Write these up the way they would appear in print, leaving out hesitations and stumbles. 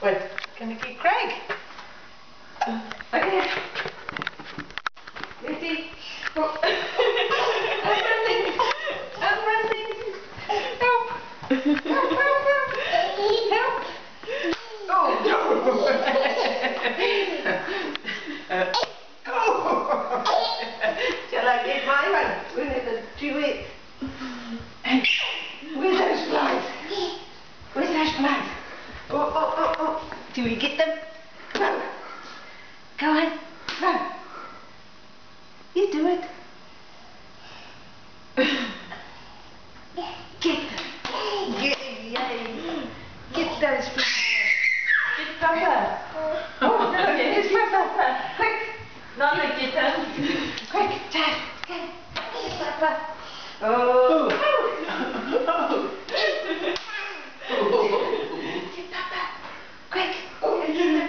Wait, can you get Craig? Okay. Ready? Oh. I'm running. I'm running. Help. Help, help, help. Help. Oh, no. Shall I get my one? We'll have to do it. Where's those flies? Where's those flies? Oh, oh, oh, oh. Do we get them? Run. Go on. Run. You do it. Get them. Yay. Get those flies. Get Papa. Oh, no, it's Papa. Quick. Not like get them. Quick, Dad. Get Papa. Oh. Get Papa. Quick. Get them.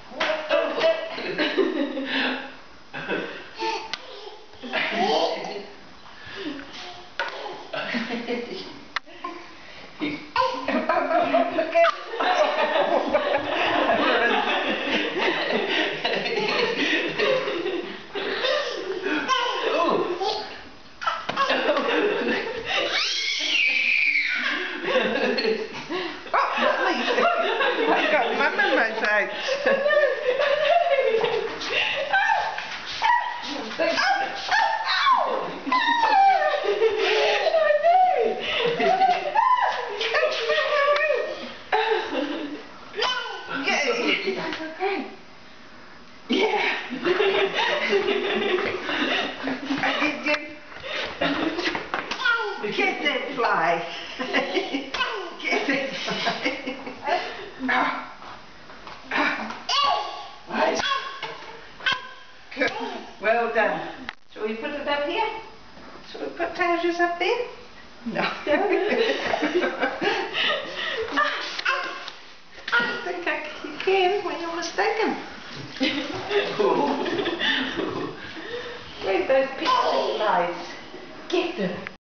I've got mum in my side. Yeah. Get that fly. Get that fly. Good. Well done. Shall we put it up here? Shall we put trousers up there? No. I think you can when you're mistaken. Where's those pixie flies? Get them.